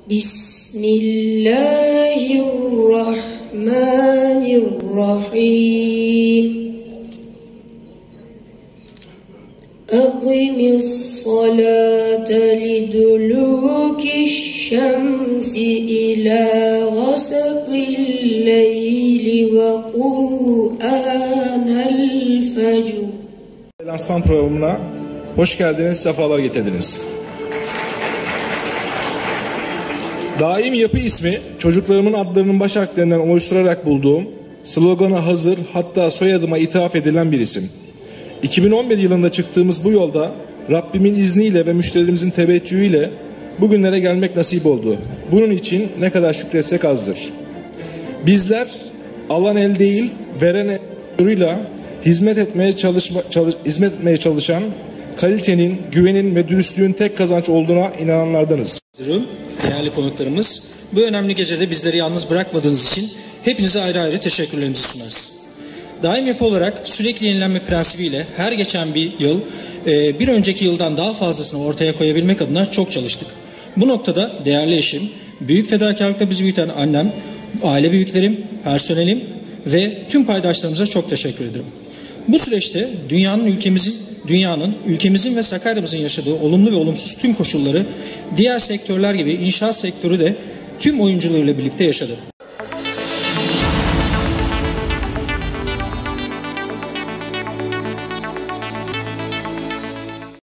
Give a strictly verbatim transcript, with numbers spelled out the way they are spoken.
Bismillahirrahmanirrahim. Aqimis salate lidulukiş şemsi ila gasaqil leyli ve Kur'anel fecr. Lansman programına hoş geldiniz, sefalar getirdiniz. Daim Yapı ismi çocuklarımın adlarının baş harflerinden oluşturarak bulduğum, slogana hazır, hatta soyadıma ithaf edilen bir isim. iki bin on bir yılında çıktığımız bu yolda Rabbimin izniyle ve müşterilerimizin teveccühüyle bugünlere gelmek nasip oldu. Bunun için ne kadar şükretsek azdır. Bizler alan el değil, veren el yoluyla hizmet etmeye çalışma, çalış, hizmet etmeye çalışan, kalitenin, güvenin ve dürüstlüğün tek kazanç olduğuna inananlardanız. Değerli konuklarımız, bu önemli gecede bizleri yalnız bırakmadığınız için hepinize ayrı ayrı teşekkürlerimizi sunarız. Daim Yapı olarak sürekli yenilenme prensibiyle her geçen bir yıl bir önceki yıldan daha fazlasını ortaya koyabilmek adına çok çalıştık. Bu noktada değerli eşim, büyük fedakarlıkla bizi büyüten annem, aile büyüklerim, personelim ve tüm paydaşlarımıza çok teşekkür ederim. Bu süreçte dünyanın ülkemizin, dünyanın, ülkemizin ve Sakarya'mızın yaşadığı olumlu ve olumsuz tüm koşulları diğer sektörler gibi inşaat sektörü de tüm oyuncularıyla birlikte yaşadı.